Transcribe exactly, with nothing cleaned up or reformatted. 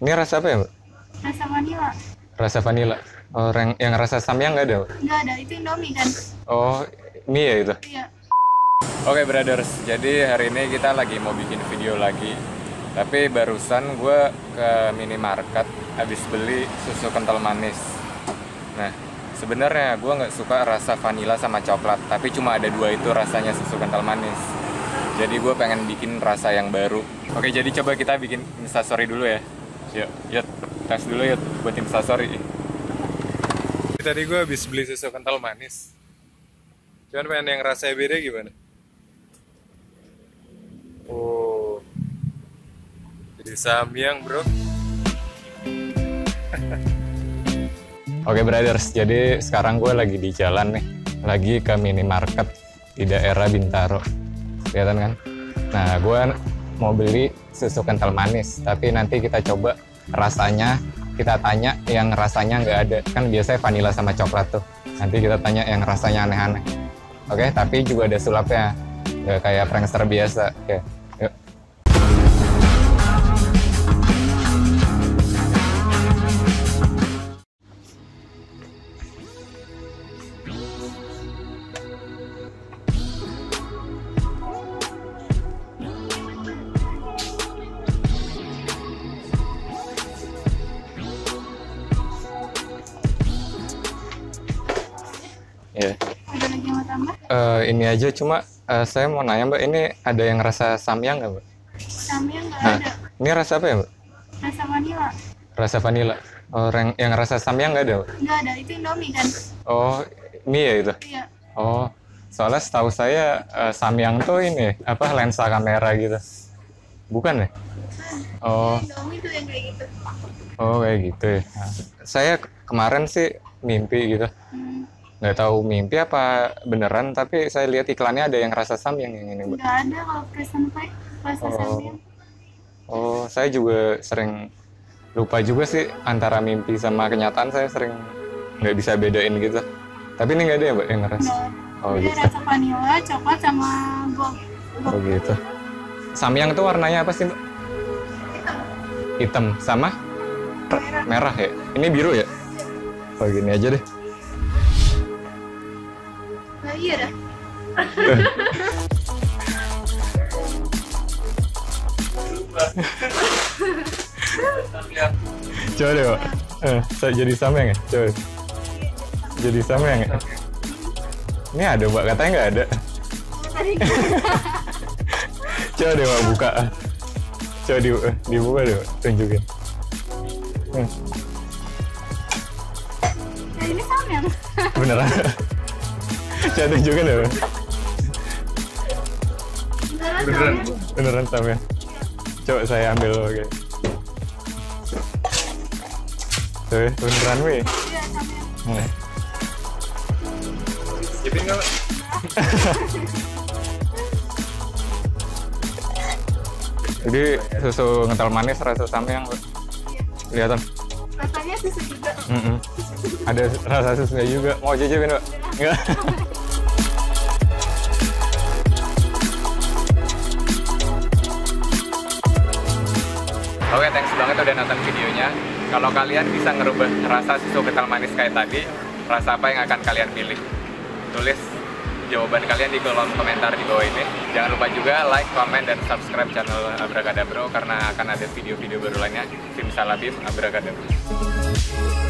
Ini rasa apa ya, Mbak? Rasa vanila. Rasa vanila. Oh, yang, yang rasa samyang nggak ada, Mbak? Nggak ada, itu Indomie kan? Oh, mie ya itu? Iya. Oke, brothers. Jadi hari ini kita lagi mau bikin video lagi. Tapi barusan gue ke minimarket habis beli susu kental manis. Nah, sebenarnya gue nggak suka rasa vanila sama coklat. Tapi cuma ada dua itu rasanya susu kental manis. Jadi gue pengen bikin rasa yang baru. Oke, jadi coba kita bikin instastory dulu ya. Yuk, yuk, tes dulu yuk buat instastory. Tadi gue habis beli susu kental manis. Cuman pengen yang rasanya beda gimana? Oh, jadi samyang bro. Oke brothers, jadi sekarang gue lagi di jalan nih. Lagi ke minimarket di daerah Bintaro. Kelihatan kan? Nah, gue mau beli susu kental manis, tapi nanti kita coba rasanya, kita tanya yang rasanya nggak ada. Kan biasanya vanila sama coklat tuh. Nanti kita tanya yang rasanya aneh-aneh. Oke, tapi juga ada sulapnya. Nggak kayak prankster biasa. Oke, yuk. Ya. Ada lagi yang mau tambah? Eh, ini aja cuma eh, saya mau nanya Mbak, ini ada yang rasa samyang nggak Mbak? Samyang nggak Nah, ada. ini rasa apa ya Mbak? Rasa vanila. Rasa vanila. Oh, yang, yang rasa samyang nggak ada Mbak? Nggak ada, itu Indomie kan? Oh, mie ya itu? Iya. Oh, soalnya setahu saya eh, samyang tuh ini apa lensa kamera gitu. Bukan ya? Oh, Indomie tuh yang kayak gitu. oh kayak gitu ya. Nah, saya kemarin sih mimpi gitu. Hmm. Nggak tahu mimpi apa beneran, tapi saya lihat iklannya ada yang rasa samyang yang ini Mbak. Nggak ada kalau frozen pie rasa Oh. samyang. Oh, saya juga sering lupa juga sih antara mimpi sama kenyataan, saya sering nggak bisa bedain gitu. Tapi ini nggak ada ya Mbak yang ngerasa? Nggak ada. Oh Jadi gitu. rasa vanila, coklat sama gold. Oh gitu. Samyang itu warnanya apa sih Mbak? Hitam sama Merah. merah ya? Ini biru ya? Oh gini aja deh. Nah, iya dah. Coba deh Mbak. Eh, saya jadi samyang ya? Coba. Jadi samyang ya? Ini ada Mbak, katanya nggak ada. Tadi Coba deh Mbak buka. Coba di, eh, dibuka deh Mbak, tunjukin. Hmm, nah, ini samyang. beneran. Coba tunjukin deh Mbak. Beneran Beneran, samyang. beneran samyang. Coba saya ambil oke. Tuh, beneran weh. Iya samyang. Hmm. Skipin nggak Mbak? Jadi susu kental manis rasa samyang Mbak. Iya. Kelihatan. Rasanya susu juga. Mm-mm. Ada rasa susunya juga. Mau cicipin Mbak? Enggak. Oke, thanks banget udah nonton videonya. Kalau kalian bisa ngerubah rasa susu kental manis kayak tadi, rasa apa yang akan kalian pilih? Tulis jawaban kalian di kolom komentar di bawah ini. Jangan lupa juga like, comment, dan subscribe channel Abracadabro karena akan ada video-video baru lainnya. Simsalabim, Abracadabro.